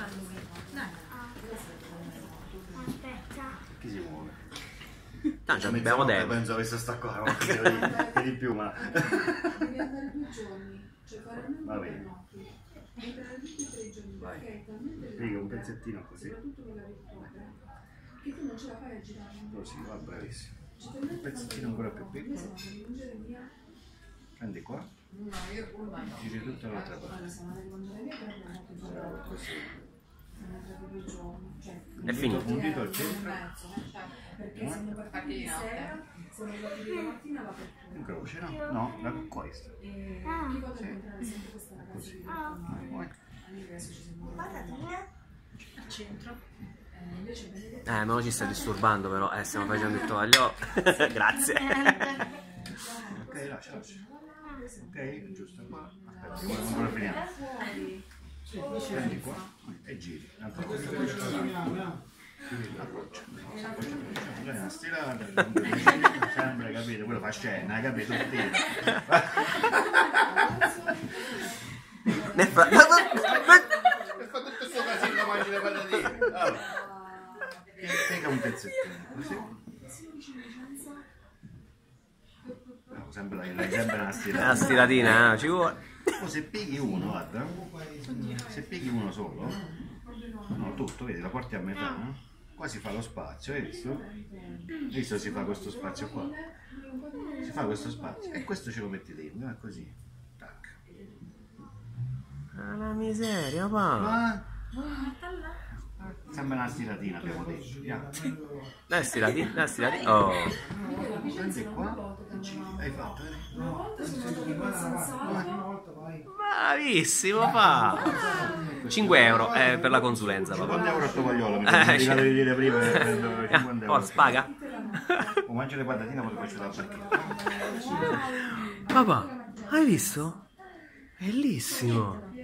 Aspetta. Chi si muove? Tanto abbiamo tempo. Penso che sta qua, che di più, ma... Devi andare 2 giorni, cioè fare almeno Va 2 bene. notti. Mettere tutti e 3 giorni, perché è talmente Riga un pezzettino così. soprattutto con la vittoria, che tu non ce la fai a girare. Così, va bravissimo. C'è Un pezzettino ancora più piccolo. via. Prendi qua. Giri tutta l'altra parte. Bravo, così. È finito. Un dito al centro. Perché siamo partiti di sera, siamo arrivati di mattina va per In croce, no? No, da questo. chi vuole incontrare sempre questa ragazza di all'ingresso ci siamo Al centro. invece Benedetta Ma non ci sta disturbando però, stiamo facendo il tovagliolo. Grazie. Ok, lascia. Ok, giusto qua. Aspetta, ancora finiamo. Prendi qua e giri. Approccia. È una stilata, sempre, capito? Quello fa scena, capito? Nel fa tutto il suo casino, mangi le patatine. Allora, piega un pezzettino, così. No, sempre una stilata. Una stilatina, ci vuole. O se pieghi uno, guarda, se pieghi uno solo, no, tutto, vedi, la porti a metà, no? Qua si fa lo spazio, hai visto? Hai visto si fa questo spazio qua? Si fa questo spazio e questo ce lo metti dentro, è così. Tac. La miseria, pa. Sembra una stiratina, abbiamo detto. Dai stilatina, dai stilatina. Oh. Prendi qua e giri. Hai fatto, Bravissimo, pa. 5 euro per la consulenza, papà. 50 euro a tovagliolo, mi sono dimenticato di dire prima che prendo 50 euro. Forza, paga. O mangio le patatine, poi ti faccio dal parcheggio. Papà, hai visto? Bellissimo.